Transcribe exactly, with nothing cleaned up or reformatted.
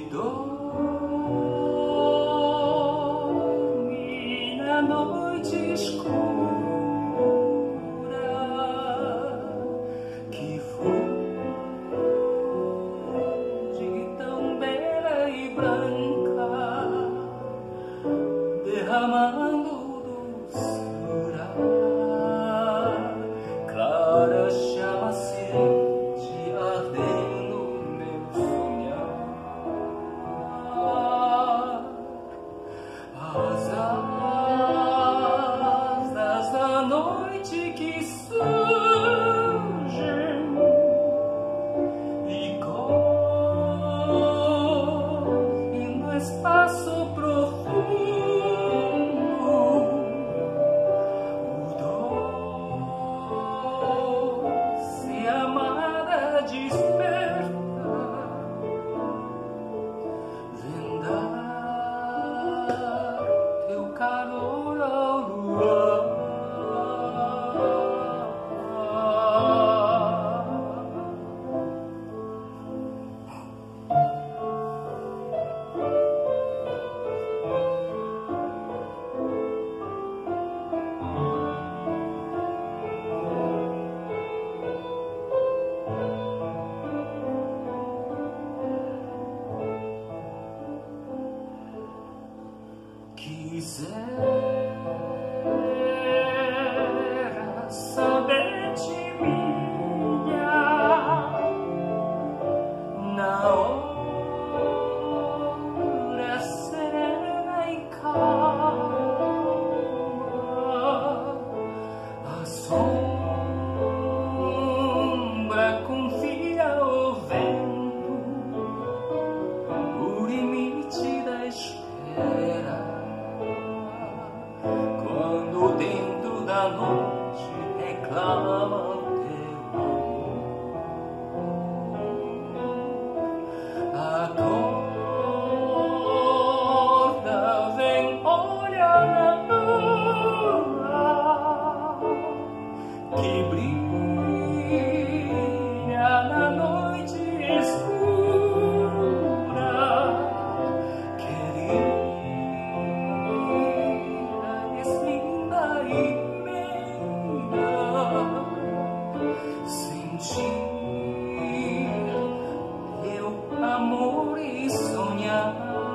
dorme na noite escura que fuge tão bela e branca, derramando doçura, clara chama acende, ardendo meu sonhar. As asas da noite que surgem e correm no espaço profundo, o doce amada desperta, vem dar teu calor ao luar. Quisera saber de minha na hora serena e calma, a sombra confia o vento, o limite da espera. Quando dentro da noite reclama o teu amor, acorda, vem, olha na lua que brilha na noite escura, querida. Sentir teu amor e sonhar.